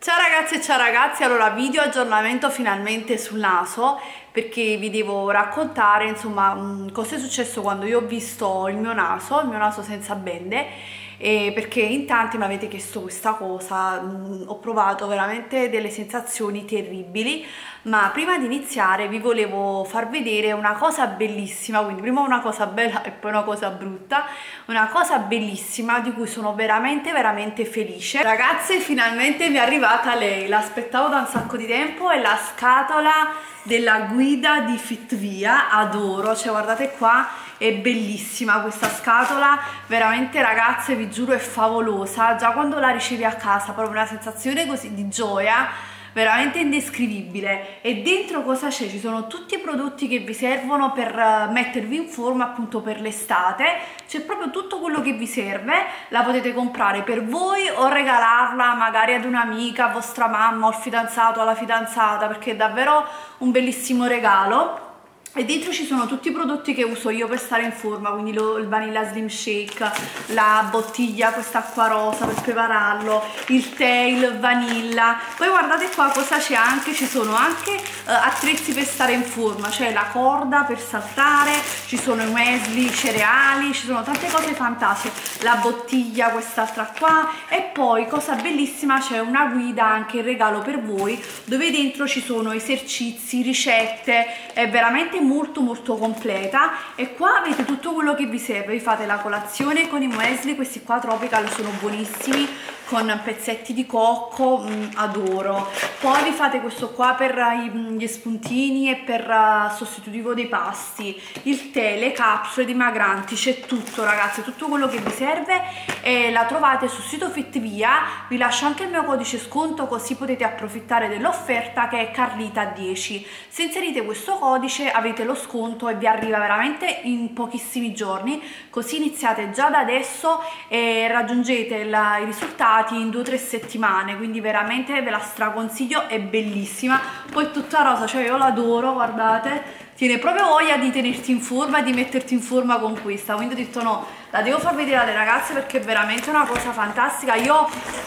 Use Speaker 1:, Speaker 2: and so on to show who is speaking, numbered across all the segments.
Speaker 1: Ciao ragazze e ciao ragazzi, allora video aggiornamento finalmente sul naso perché vi devo raccontare insomma cosa è successo quando io ho visto il mio naso senza bende, e perché in tanti mi avete chiesto questa cosa. Ho provato veramente delle sensazioni terribili, ma prima di iniziare vi volevo far vedere una cosa bellissima, quindi prima una cosa bella e poi una cosa brutta, una cosa bellissima di cui sono veramente felice. Ragazze, finalmente mi è arrivata lei, l'aspettavo da un sacco di tempo, è la scatola della guida di Fitvia, adoro, cioè guardate qua, è bellissima questa scatola, veramente ragazze vi giuro è favolosa, già quando la ricevi a casa proprio una sensazione così di gioia veramente indescrivibile. E dentro cosa c'è? Ci sono tutti i prodotti che vi servono per mettervi in forma appunto per l'estate, c'è proprio tutto quello che vi serve, la potete comprare per voi o regalarla magari ad un'amica, a vostra mamma o al fidanzato o alla fidanzata, perché è davvero un bellissimo regalo. E dentro ci sono tutti i prodotti che uso io per stare in forma, quindi il Vanilla Slim Shake, la bottiglia, questa acqua rosa per prepararlo, il tè, il vanilla. Poi guardate qua cosa c'è anche, ci sono anche attrezzi per stare in forma, c'è la corda per saltare, ci sono i muesli, i cereali, ci sono tante cose fantastiche, la bottiglia, quest'altra qua, e poi cosa bellissima c'è una guida anche in regalo per voi dove dentro ci sono esercizi, ricette, è veramente molto completa. E qua avete tutto quello che vi serve, vi fate la colazione con i muesli, questi qua tropical sono buonissimi, con pezzetti di cocco, adoro. Poi vi fate questo qua per gli spuntini e per sostitutivo dei pasti, il tè, le capsule dimagranti, c'è tutto ragazzi, tutto quello che vi serve, e la trovate sul sito Fitvia. Vi lascio anche il mio codice sconto così potete approfittare dell'offerta, che è Carlita10. Se inserite questo codice avete lo sconto e vi arriva veramente in pochissimi giorni, così iniziate già da adesso e raggiungete i risultati in 2 o 3 settimane, quindi veramente ve la straconsiglio, è bellissima. Poi è tutta rosa, cioè io l'adoro, guardate, tiene proprio voglia di tenerti in forma, di metterti in forma con questa, quindi ho detto no, la devo far vedere alle ragazze perché è veramente una cosa fantastica. Io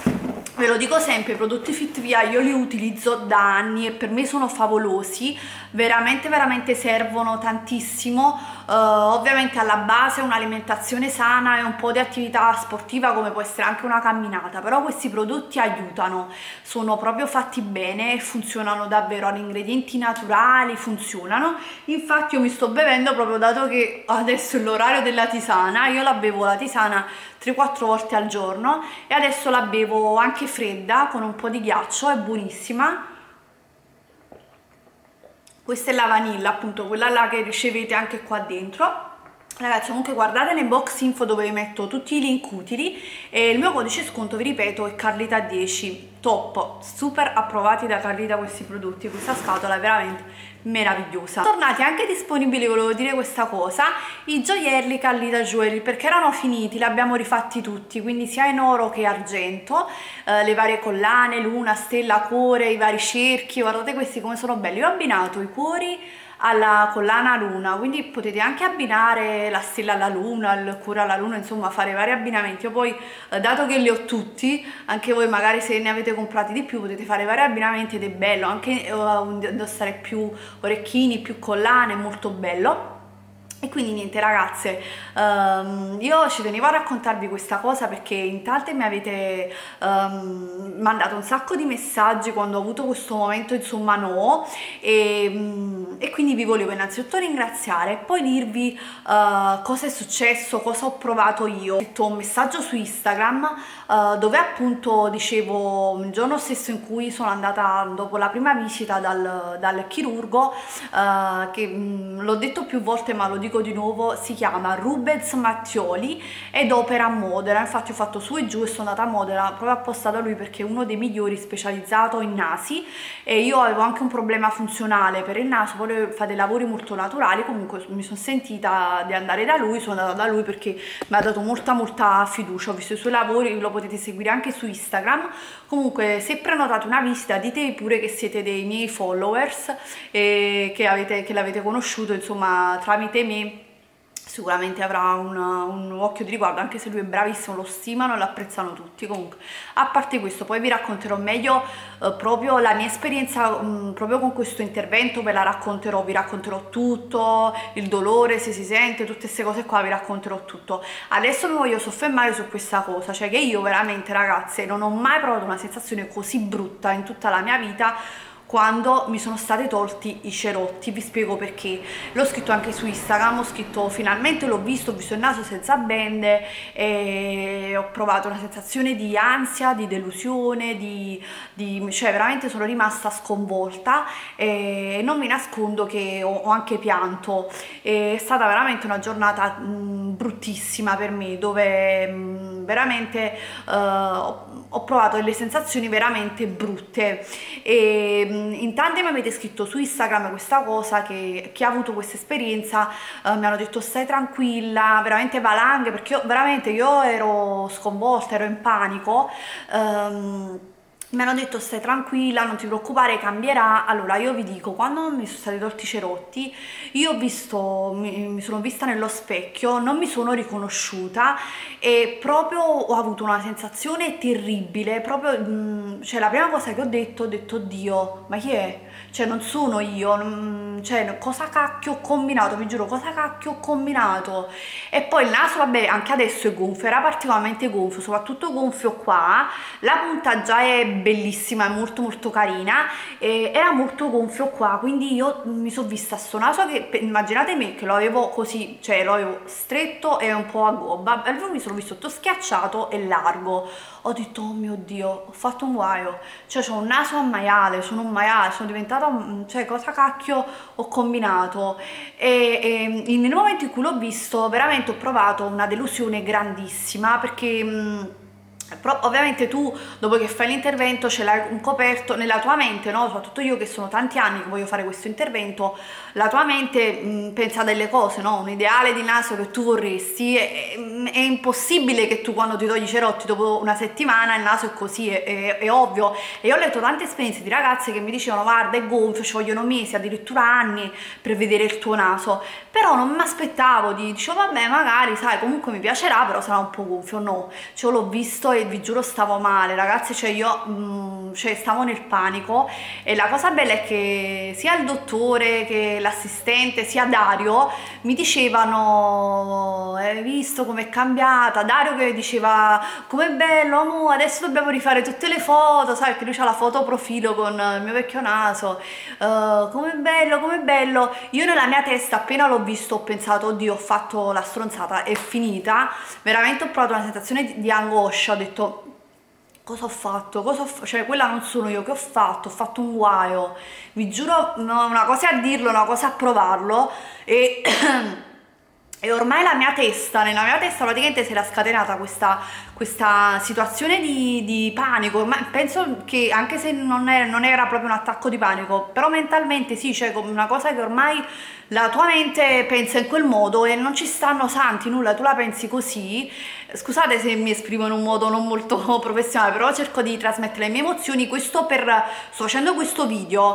Speaker 1: ve lo dico sempre, i prodotti Fitvia io li utilizzo da anni e per me sono favolosi, veramente servono tantissimo. Ovviamente alla base un'alimentazione sana e un po' di attività sportiva, come può essere anche una camminata, però questi prodotti aiutano, sono proprio fatti bene e funzionano davvero, hanno ingredienti naturali, funzionano. Infatti io mi sto bevendo, proprio dato che adesso è l'orario della tisana, io la bevo la tisana 3-4 volte al giorno e adesso la bevo anche fredda con un po' di ghiaccio, è buonissima. Questa è la vanilla, appunto quella là che ricevete anche qua dentro. Ragazzi, comunque guardate nei box info dove vi metto tutti i link utili, e il mio codice sconto, vi ripeto, è Carlita10. Top, super approvati da Carlita questi prodotti, questa scatola è veramente meravigliosa. Tornati anche disponibili, volevo dire questa cosa, i gioielli Carlita Jewelry, perché erano finiti, li abbiamo rifatti tutti, quindi sia in oro che argento, le varie collane, luna, stella, cuore, i vari cerchi, guardate questi come sono belli. Io ho abbinato i cuori alla collana luna, quindi potete anche abbinare la stella alla luna, il cuore alla luna, insomma fare vari abbinamenti. Io poi dato che li ho tutti, anche voi magari se ne avete comprati di più potete fare vari abbinamenti ed è bello anche indossare più orecchini, più collane, è molto bello. E quindi niente ragazze, io ci tenevo a raccontarvi questa cosa perché in tante mi avete mandato un sacco di messaggi quando ho avuto questo momento insomma no, e quindi vi volevo innanzitutto ringraziare e poi dirvi cosa è successo, cosa ho provato io. Ho scritto un messaggio su Instagram dove appunto dicevo il giorno stesso in cui sono andata dopo la prima visita dal chirurgo, che l'ho detto più volte ma lo dico di nuovo, si chiama Rubens Mattioli ed opera a Modena. Infatti ho fatto su e giù e sono andata a Modena proprio apposta da lui perché è uno dei migliori specializzato in nasi, e io avevo anche un problema funzionale per il naso, poi lui fa dei lavori molto naturali, comunque mi sono sentita di andare da lui, sono andata da lui perché mi ha dato molta fiducia, ho visto i suoi lavori, lo potete seguire anche su Instagram. Comunque se prenotate una visita ditevi pure che siete dei miei followers e che l'avete conosciuto insomma tramite me sicuramente avrà un occhio di riguardo, anche se lui è bravissimo, lo stimano e lo apprezzano tutti. Comunque, a parte questo, poi vi racconterò meglio proprio la mia esperienza proprio con questo intervento, ve la racconterò, vi racconterò tutto, il dolore se si sente, tutte queste cose qua, vi racconterò tutto. Adesso mi voglio soffermare su questa cosa, cioè che io veramente, ragazze, non ho mai provato una sensazione così brutta in tutta la mia vita quando mi sono stati tolti i cerotti. Vi spiego perché. L'ho scritto anche su Instagram, ho scritto finalmente l'ho visto, ho visto il naso senza bende e ho provato una sensazione di ansia, di delusione, cioè veramente sono rimasta sconvolta e non vi nascondo che ho anche pianto. È stata veramente una giornata bruttissima per me, dove veramente ho provato delle sensazioni veramente brutte e in tanti mi avete scritto su Instagram questa cosa, che chi ha avuto questa esperienza mi hanno detto stai tranquilla, veramente valanghe, perché io ero sconvolta, ero in panico. Mi hanno detto stai tranquilla, non ti preoccupare, cambierà. Allora io vi dico, quando mi sono stati tolti i cerotti, io ho visto, mi sono vista nello specchio, non mi sono riconosciuta e proprio ho avuto una sensazione terribile, proprio, cioè la prima cosa che ho detto Dio, ma chi è? Cioè non sono io, cioè cosa cacchio ho combinato, vi giuro, cosa cacchio ho combinato? E poi il naso, vabbè, anche adesso è gonfio, era particolarmente gonfio, soprattutto gonfio qua, la punta già è bellissima, è molto molto carina, era molto gonfio qua, quindi io mi sono vista sto naso che, immaginate me, che lo avevo così, cioè lo avevo stretto e un po' a gobba, e mi sono visto tutto schiacciato e largo. Ho detto oh mio Dio, ho fatto un guaio, cioè ho un naso a maiale, sono un maiale, sono diventata, cioè cosa cacchio ho combinato? E nel momento in cui l'ho visto veramente ho provato una delusione grandissima, perché ovviamente tu dopo che fai l'intervento ce l'hai un coperto nella tua mente, no? Soprattutto io che sono tanti anni che voglio fare questo intervento, la tua mente pensa a delle cose, no? Un ideale di naso che tu vorresti, è impossibile che tu quando ti togli i cerotti dopo una settimana il naso è così, è ovvio. E io ho letto tante esperienze di ragazze che mi dicevano guarda è gonfio, ci vogliono mesi, addirittura anni per vedere il tuo naso, però non mi aspettavo, dicevo vabbè magari sai comunque mi piacerà, però sarà un po' gonfio. No, cioè l'ho visto e vi giuro stavo male, ragazzi, cioè io cioè stavo nel panico. E la cosa bella è che sia il dottore che l'assistente sia Dario mi dicevano hai visto com'è cambiata? Dario che diceva com'è bello amore, adesso dobbiamo rifare tutte le foto, sai, perché lui c'ha la foto profilo con il mio vecchio naso, com'è bello, com'è bello. Io nella mia testa appena l'ho visto ho pensato oddio ho fatto la stronzata, è finita, veramente ho provato una sensazione di angoscia, ho detto cosa ho fatto? Cioè quella non sono io, che ho fatto un guaio, vi giuro, no, una cosa è a dirlo, una cosa è a provarlo e e ormai nella mia testa praticamente si era scatenata questa situazione di panico. Ormai penso che anche se non era proprio un attacco di panico, però mentalmente sì, cioè come una cosa che ormai la tua mente pensa in quel modo e non ci stanno santi, nulla, tu la pensi così. Scusate se mi esprimo in un modo non molto professionale, però cerco di trasmettere le mie emozioni. Sto facendo questo video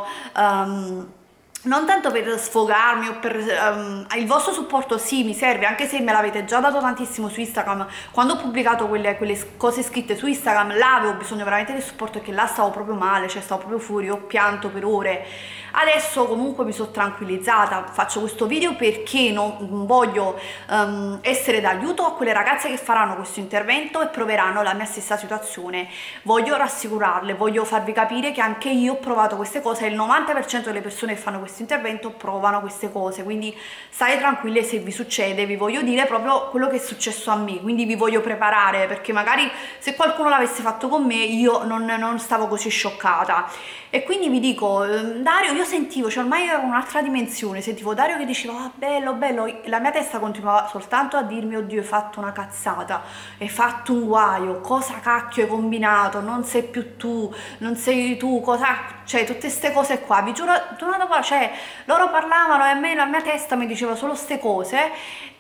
Speaker 1: non tanto per sfogarmi o per il vostro supporto, sì mi serve, anche se me l'avete già dato tantissimo su Instagram. Quando ho pubblicato quelle cose scritte su Instagram là avevo bisogno veramente del supporto, perché là stavo proprio male, cioè stavo proprio fuori, ho pianto per ore. Adesso comunque mi sono tranquillizzata, faccio questo video perché non voglio essere d'aiuto a quelle ragazze che faranno questo intervento e proveranno la mia stessa situazione. Voglio rassicurarle, voglio farvi capire che anche io ho provato queste cose e il 90% delle persone che fanno questo intervento provano queste cose, quindi state tranquille se vi succede. Vi voglio dire proprio quello che è successo a me, quindi vi voglio preparare, perché magari se qualcuno l'avesse fatto con me io non stavo così scioccata. E quindi vi dico, Dario, io sentivo, cioè ormai ero in un'altra dimensione, sentivo Dario che diceva ah, bello bello, la mia testa continuava soltanto a dirmi oddio hai fatto una cazzata, hai fatto un guaio, cosa cacchio hai combinato, non sei più tu, non sei tu, cosa, cioè tutte queste cose qua, vi giuro, cioè loro parlavano e a me la mia testa mi diceva solo ste cose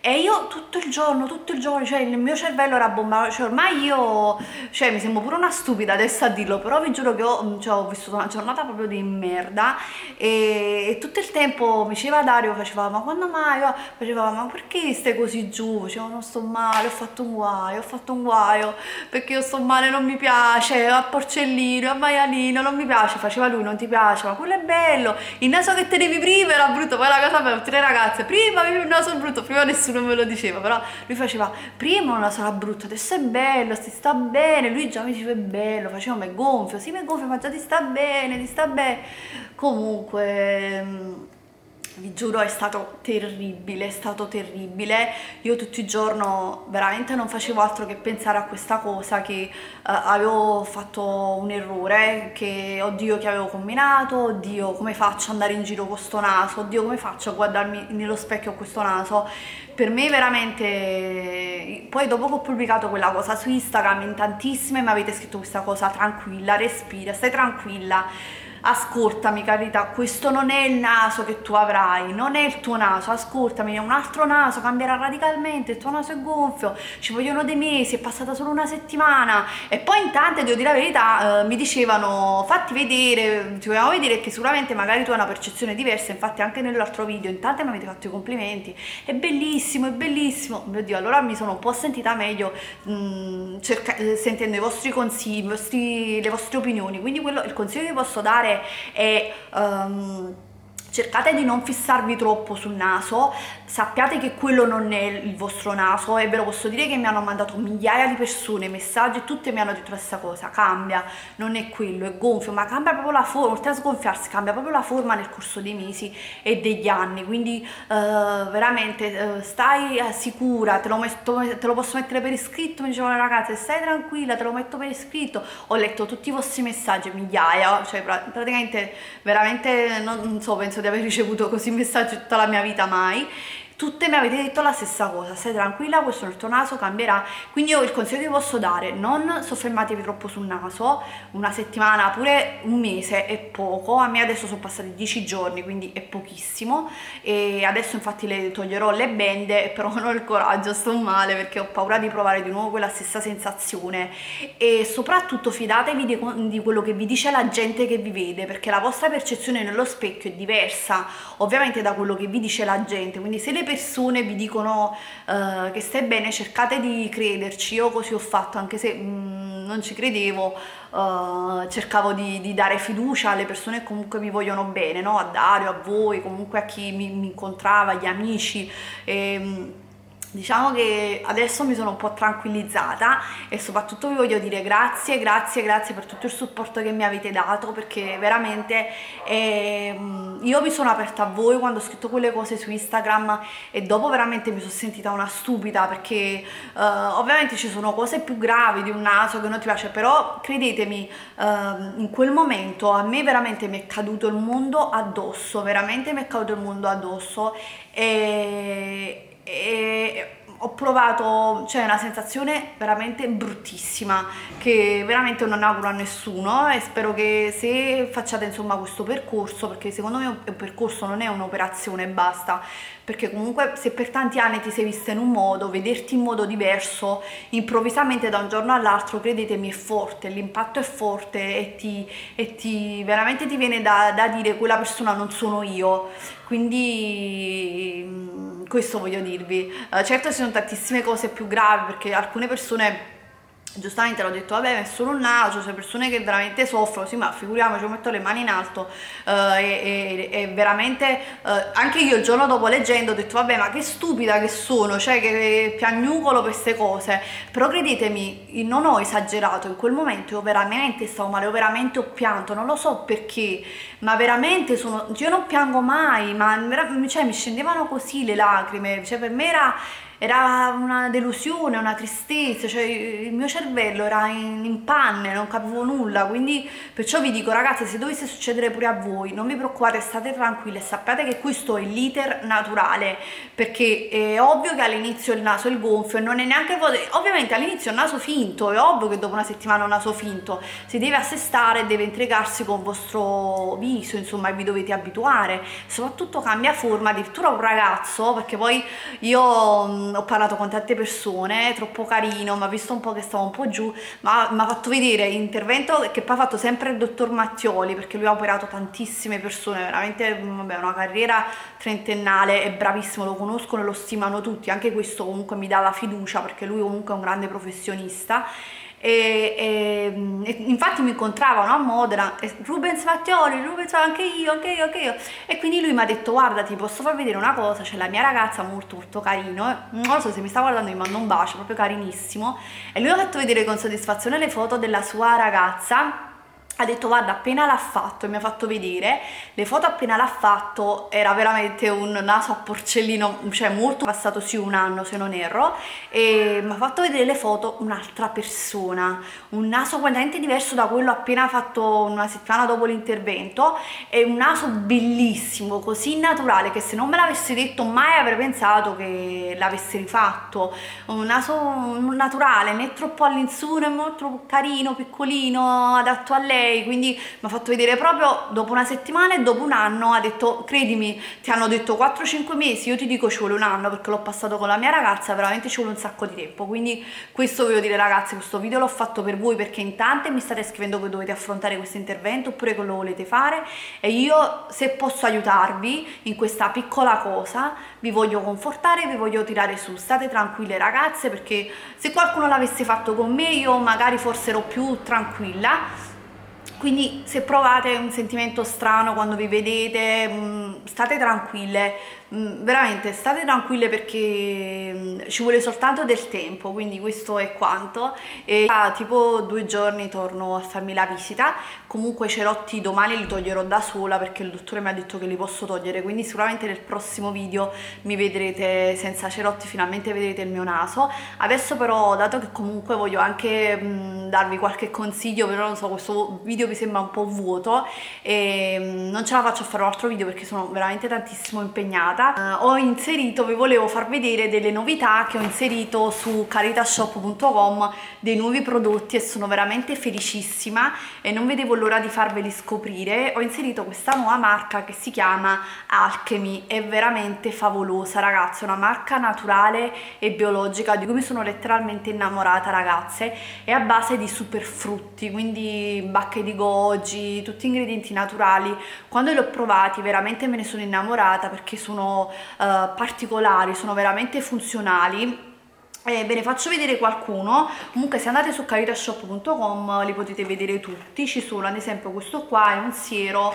Speaker 1: E io tutto il giorno, cioè il mio cervello era bombato, cioè ormai io, cioè mi sembro pure una stupida adesso a dirlo, però vi giuro che cioè, ho vissuto una giornata proprio di merda e tutto il tempo mi diceva Dario, faceva ma quando mai? Faceva ma perché stai così giù? Facevo non sto male, ho fatto un guaio, perché io sto male, non mi piace, a porcellino, a maialino, non mi piace, faceva lui, non ti piace, ma quello è bello, il naso che tenevi prima era brutto, poi la cosa per tutte le ragazze, prima avevi il naso brutto, prima nessuno me lo diceva, però lui faceva prima non la sarà brutta, adesso è bello, si sta bene, lui già mi diceva è bello, faceva ma è gonfio, sì ma è gonfio, ma già ti sta bene, ti sta bene. Comunque vi giuro è stato terribile, è stato terribile. Io tutto il giorno veramente non facevo altro che pensare a questa cosa, che avevo fatto un errore, che oddio che avevo combinato, oddio come faccio ad andare in giro con sto naso, oddio come faccio a guardarmi nello specchio con questo naso. Per me veramente, poi dopo che ho pubblicato quella cosa su Instagram in tantissime mi avete scritto questa cosa, tranquilla, respira, stai tranquilla, ascoltami carità, questo non è il naso che tu avrai, non è il tuo naso, ascoltami, è un altro naso, cambierà radicalmente, il tuo naso è gonfio, ci vogliono dei mesi, è passata solo una settimana. E poi in tante, devo dire la verità, mi dicevano fatti vedere, ti vogliamo vedere, che sicuramente magari tu hai una percezione diversa, infatti anche nell'altro video in tante mi avete fatto i complimenti, è bellissimo, mio Dio, allora mi sono un po' sentita meglio sentendo i vostri consigli, le vostre opinioni, quindi il consiglio che vi posso dare è cercate di non fissarvi troppo sul naso, sappiate che quello non è il vostro naso e ve lo posso dire che mi hanno mandato migliaia di persone messaggi e tutte mi hanno detto la stessa cosa, cambia, non è quello, è gonfio, ma cambia proprio la forma, oltre a sgonfiarsi cambia proprio la forma nel corso dei mesi e degli anni, quindi veramente stai sicura, te lo posso mettere per iscritto, mi dicevano le ragazze, stai tranquilla, te lo metto per iscritto, ho letto tutti i vostri messaggi, migliaia, cioè praticamente veramente non so, penso di aver ricevuto così messaggi tutta la mia vita mai. Tutte mi avete detto la stessa cosa, stai tranquilla, questo nel tuo naso cambierà, quindi io il consiglio che vi posso dare, non soffermatevi troppo sul naso, una settimana, pure un mese è poco, a me adesso sono passati 10 giorni, quindi è pochissimo, e adesso infatti le toglierò le bende, però non ho il coraggio, sto male perché ho paura di provare di nuovo quella stessa sensazione, e soprattutto fidatevi di quello che vi dice la gente che vi vede, perché la vostra percezione nello specchio è diversa, ovviamente da quello che vi dice la gente, quindi se le persone vi dicono che stai bene, cercate di crederci. Io così ho fatto, anche se non ci credevo, cercavo di dare fiducia alle persone che comunque mi vogliono bene, no? A Dario, a voi, comunque a chi mi incontrava, agli amici. Diciamo che adesso mi sono un po' tranquillizzata e soprattutto vi voglio dire grazie per tutto il supporto che mi avete dato, perché veramente io mi sono aperta a voi quando ho scritto quelle cose su Instagram e dopo veramente mi sono sentita una stupida, perché ovviamente ci sono cose più gravi di un naso che non ti piace, però credetemi, in quel momento a me veramente mi è caduto il mondo addosso, veramente mi è caduto il mondo addosso e ho provato, cioè, una sensazione veramente bruttissima che veramente non auguro a nessuno, e spero che se facciate insomma questo percorso, perché secondo me è un percorso, non è un'operazione e basta, perché comunque se per tanti anni ti sei vista in un modo, vederti in modo diverso improvvisamente da un giorno all'altro, credetemi, è forte, l'impatto è forte e veramente ti viene da dire quella persona non sono io. Quindi questo voglio dirvi. Certo ci sono tantissime cose più gravi, perché alcune persone giustamente hanno detto vabbè è solo un naso, c'è persone che veramente soffrono, sì ma figuriamoci, io metto le mani in alto e veramente anche io il giorno dopo leggendo ho detto vabbè ma che stupida che sono, cioè che piagnucolo per queste cose, però credetemi non ho esagerato in quel momento, io veramente stavo male, io veramente ho pianto, non lo so perché, ma veramente io non piango mai, ma cioè, mi scendevano così le lacrime, cioè per me era una delusione, una tristezza, cioè il mio cervello era in panne, non capivo nulla, quindi perciò vi dico ragazzi, se dovesse succedere pure a voi, non vi preoccupate, state tranquille, sappiate che questo è l'iter naturale, perché è ovvio che all'inizio il naso è il gonfio, non è neanche, ovviamente all'inizio è un naso finto, è ovvio che dopo una settimana è un naso finto, si deve assestare, deve intricarsi con il vostro viso, insomma, e vi dovete abituare, soprattutto cambia forma, addirittura un ragazzo, perché poi io ho parlato con tante persone, è troppo carino, mi ha visto un po' che stavo un po' giù, ma mi ha fatto vedere l'intervento che poi ha fatto sempre il dottor Mattioli, perché lui ha operato tantissime persone, veramente vabbè, una carriera trentennale, è bravissimo, lo conoscono e lo stimano tutti, anche questo comunque mi dà la fiducia perché lui comunque è un grande professionista. E infatti mi incontravano a Modena, Rubens Mattioli, Rubens, anche io, anche io, anche io, e quindi lui mi ha detto guarda ti posso far vedere una cosa, c'è la mia ragazza molto molto carino, non so se mi sta guardando, mi manda un bacio, proprio carinissimo, e lui mi ha fatto vedere con soddisfazione le foto della sua ragazza. Ha detto guarda appena l'ha fatto, e mi ha fatto vedere le foto, appena l'ha fatto era veramente un naso a porcellino, cioè molto, passato sì un anno se non erro, e mi ha fatto vedere le foto un'altra persona, un naso completamente diverso da quello appena fatto una settimana dopo l'intervento, è un naso bellissimo, così naturale che se non me l'avessi detto mai avrei pensato che l'avessi rifatto, un naso naturale, né troppo all'insù né molto carino, piccolino, adatto a lei, quindi mi ha fatto vedere proprio dopo una settimana e dopo un anno, ha detto credimi, ti hanno detto 4-5 mesi, io ti dico ci vuole un anno perché l'ho passato con la mia ragazza, veramente ci vuole un sacco di tempo, quindi questo voglio dire ragazzi, questo video l'ho fatto per voi perché in tante mi state scrivendo che dovete affrontare questo intervento oppure che lo volete fare, e io se posso aiutarvi in questa piccola cosa vi voglio confortare, vi voglio tirare su, state tranquille ragazze, perché se qualcuno l'avesse fatto con me io magari forse ero più tranquilla. Quindi se provate un sentimento strano quando vi vedete, state tranquille, veramente state tranquille perché ci vuole soltanto del tempo, quindi questo è quanto. E tra tipo 2 giorni torno a farmi la visita, comunque i cerotti domani li toglierò da sola perché il dottore mi ha detto che li posso togliere, quindi sicuramente nel prossimo video mi vedrete senza cerotti, finalmente vedrete il mio naso. Adesso però, dato che comunque voglio anche darvi qualche consiglio, però non so, questo video mi sembra un po' vuoto e non ce la faccio a fare un altro video perché sono veramente tantissimo impegnata. Ho inserito, vi volevo far vedere delle novità che ho inserito su caritashop.com, dei nuovi prodotti, e sono veramente felicissima e non vedevo l'ora di farveli scoprire. Ho inserito questa nuova marca che si chiama Alchemy, è veramente favolosa ragazzi, è una marca naturale e biologica di cui mi sono letteralmente innamorata ragazze, è a base di superfrutti, quindi bacche di goji, tutti ingredienti naturali. Quando li ho provati veramente me ne sono innamorata perché sono particolari, sono veramente funzionali. Ve ne faccio vedere qualcuno. Comunque se andate su caritashop.com li potete vedere tutti, ci sono ad esempio questo qua, è un siero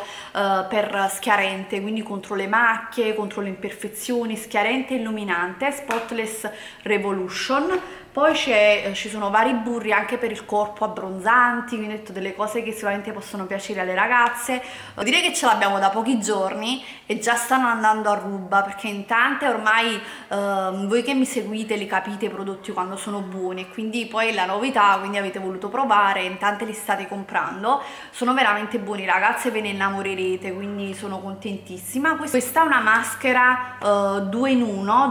Speaker 1: per schiarente, quindi contro le macchie, contro le imperfezioni, schiarente e illuminante, Spotless Revolution. Poi ci sono vari burri anche per il corpo, abbronzanti, quindi ho detto delle cose che sicuramente possono piacere alle ragazze. Direi che ce l'abbiamo da pochi giorni e già stanno andando a ruba, perché in tante ormai voi che mi seguite li capite i prodotti quando sono buoni, e quindi poi la novità, quindi avete voluto provare, in tante li state comprando, sono veramente buoni ragazze, ve ne innamorerete, quindi sono contentissima. Questa è una maschera 2 in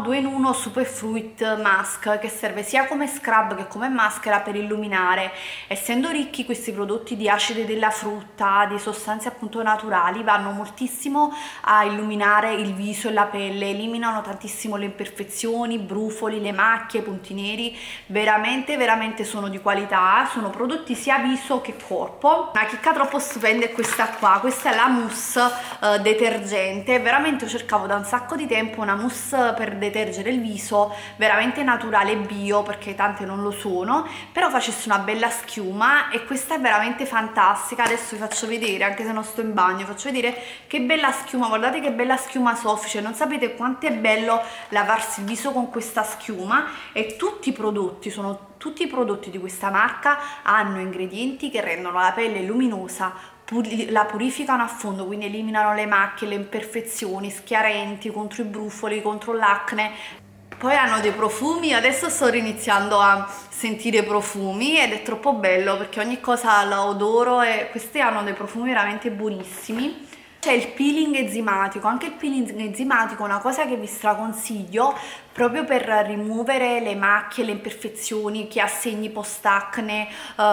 Speaker 1: 1 Superfruit Mask, che serve sia come scrub che come maschera per illuminare. Essendo ricchi questi prodotti di acidi della frutta, di sostanze appunto naturali, vanno moltissimo a illuminare il viso e la pelle, eliminano tantissimo le imperfezioni, brufoli, le macchie, punti neri, veramente veramente sono di qualità, sono prodotti sia viso che corpo. Una chicca troppo stupenda è questa qua, questa è la mousse detergente, veramente cercavo da un sacco di tempo una mousse per detergere il viso veramente naturale e bio, perché tante non lo sono, però facesse una bella schiuma, e questa è veramente fantastica. Adesso vi faccio vedere, anche se non sto in bagno, faccio vedere che bella schiuma, guardate che bella schiuma soffice, non sapete quanto è bello lavarsi il viso con questa schiuma. E tutti i prodotti tutti i prodotti di questa marca hanno ingredienti che rendono la pelle luminosa, la purificano a fondo, quindi eliminano le macchie, le imperfezioni, schiarenti, contro i brufoli, contro l'acne. Poi hanno dei profumi, adesso sto riniziando a sentire profumi ed è troppo bello perché ogni cosa la odoro e questi hanno dei profumi veramente buonissimi. C'è il peeling enzimatico, anche il peeling enzimatico è una cosa che vi straconsiglio proprio per rimuovere le macchie, le imperfezioni, chi ha segni post-acne,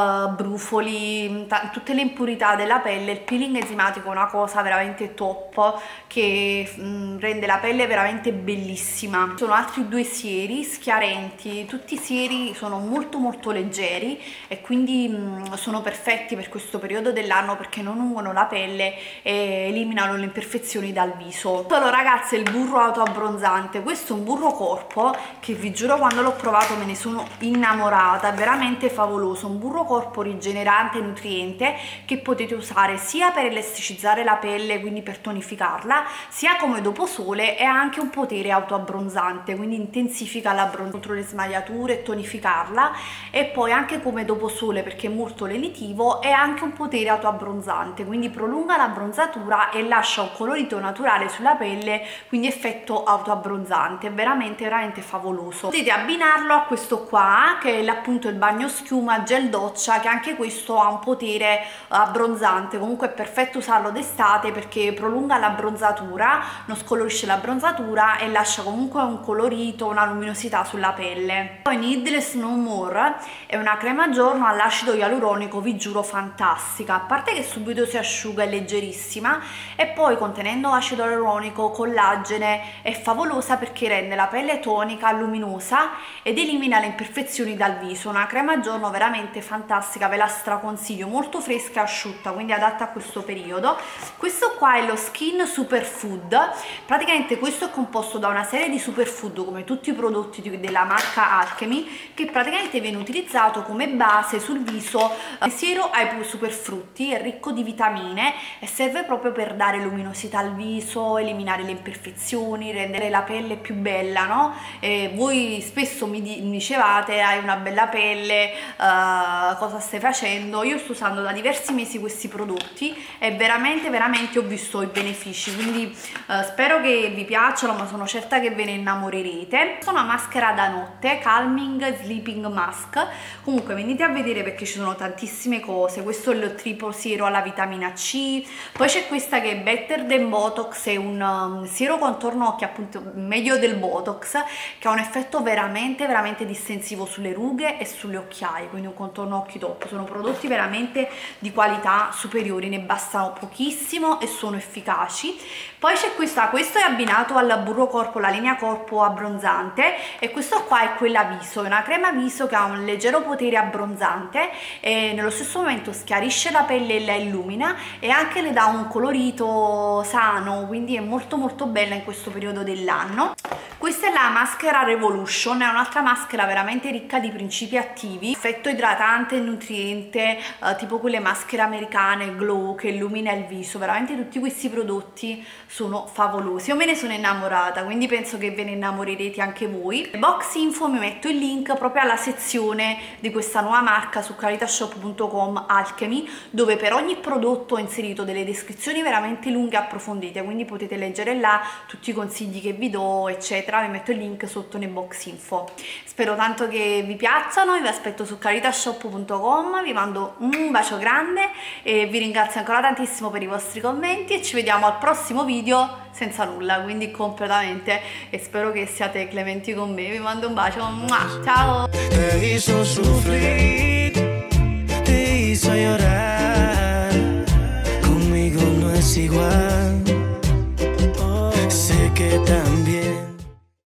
Speaker 1: brufoli, tutte le impurità della pelle. Il peeling enzimatico è una cosa veramente top che rende la pelle veramente bellissima. Ci sono altri due sieri schiarenti, tutti i sieri sono molto leggeri e quindi sono perfetti per questo periodo dell'anno perché non ungono la pelle e eliminano le imperfezioni dal viso. Allora ragazze, il burro autoabbronzante, questo è un burro corpo che vi giuro quando l'ho provato me ne sono innamorata, è veramente favoloso, un burro corpo rigenerante e nutriente che potete usare sia per elasticizzare la pelle, quindi per tonificarla, sia come dopo sole e ha anche un potere autoabbronzante, quindi intensifica l'abbronzamento contro le smagliature e tonificarla, e poi anche come dopo sole perché è molto lenitivo e ha anche un potere autoabbronzante, quindi prolunga l'abbronzatura e lascia un colorito naturale sulla pelle, quindi effetto autoabbronzante, veramente favoloso. Potete abbinarlo a questo qua che è appunto il bagno schiuma gel doccia, che anche questo ha un potere abbronzante, comunque è perfetto usarlo d'estate perché prolunga l'abbronzatura, non scolorisce l'abbronzatura e lascia comunque un colorito, una luminosità sulla pelle. Poi Needless No More è una crema giorno all'acido ialuronico, vi giuro fantastica, a parte che subito si asciuga, è leggerissima e poi contenendo acido ialuronico, collagene, è favolosa perché rende la pelle tonica, luminosa ed elimina le imperfezioni dal viso. Una crema giorno veramente fantastica, ve la straconsiglio, molto fresca e asciutta, quindi adatta a questo periodo. Questo qua è lo Skin Superfood, praticamente questo è composto da una serie di superfood come tutti i prodotti della marca Alchemy, che praticamente viene utilizzato come base sul viso. Siero ai superfrutti, è ricco di vitamine e serve proprio per dare luminosità al viso, eliminare le imperfezioni, rendere la pelle più bella, no? Voi spesso mi dicevate hai una bella pelle, cosa stai facendo? Io sto usando da diversi mesi questi prodotti e veramente ho visto i benefici, quindi spero che vi piacciono, ma sono certa che ve ne innamorerete. Sono una maschera da notte, Calming Sleeping Mask, comunque venite a vedere perché ci sono tantissime cose. Questo è il triple siero alla vitamina C, poi c'è questa che è Better Than Botox, è un siero contorno occhi, appunto meglio del Botox, che ha un effetto veramente distensivo sulle rughe e sulle occhiaie, quindi un contorno occhi top. Sono prodotti veramente di qualità superiori, ne bastano pochissimo e sono efficaci. Poi c'è questo è abbinato al burro corpo, la linea corpo abbronzante, e questo qua è quella viso, è una crema viso che ha un leggero potere abbronzante e nello stesso momento schiarisce la pelle e la illumina e anche le dà un colorito sano, quindi è molto bella in questo periodo dell'anno. Questa è la maschera Revolution, è un'altra maschera veramente ricca di principi attivi, effetto idratante e nutriente, tipo quelle maschere americane Glow che illumina il viso. Veramente tutti questi prodotti sono favolosi, io me ne sono innamorata, quindi penso che ve ne innamorerete anche voi. Box info mi metto il link proprio alla sezione di questa nuova marca su caritashop.com Alchemy, dove per ogni prodotto ho inserito delle descrizioni veramente lunghe e approfondite, quindi potete leggere là tutti i consigli che vi do eccetera. Vi metto il link sotto nei box info. Spero tanto che vi piacciono, vi aspetto su caritashop.com, vi mando un bacio grande e vi ringrazio ancora tantissimo per i vostri commenti e ci vediamo al prossimo video senza nulla, quindi completamente, e spero che siate clementi con me. Vi mando un bacio, ciao!
Speaker 2: Te hizo sufrir, te hizo llorar, conmigo no es igual, sé que